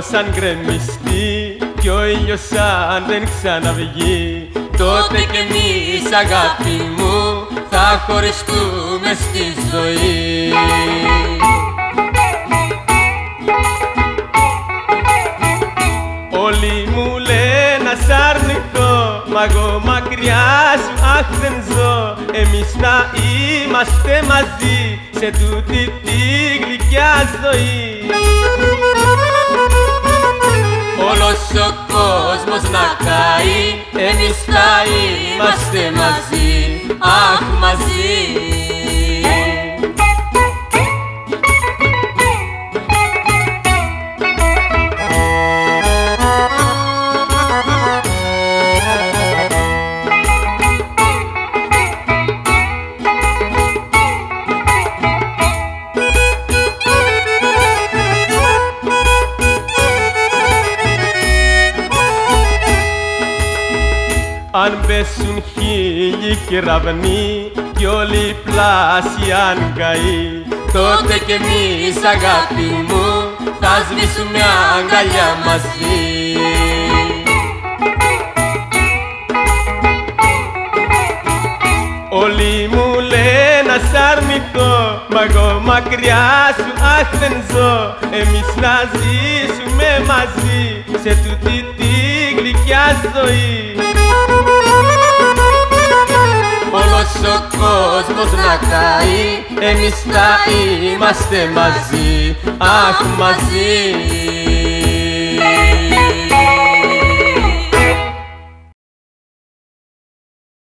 αν γκρεμιστεί κι ο ήλιος αν δεν ξαναβγεί, τότε κι εμείς αγάπη μου θα χωριστούμε στη ζωή. Όλοι μου λένε ας αρνηθώ, μα εγώ μακριά σου αχ δεν ζω. Εμείς θα είμαστε μαζί σε τούτη τη γλυκιά ζωή. Όλος ο κόσμος να καεί, εμείς θα είμαστε μαζί, αχ μαζί. Αν πέσουν χίλιοι κεραυνοί κι όλοι πλάσιοι αν καεί, τότε κι εμείς αγάπη μου θα σβήσουμε αγκαλιά μαζί. Όλοι μου λένε ας αρνηθώ, μα εγώ μακριά σου αχ δεν ζω. Εμείς να ζήσουμε μαζί σε τούτη τη γλυκιά ζωή. Όλος ο κόσμος να καεί, εμείς θα είμαστε μαζί, αχ μαζί.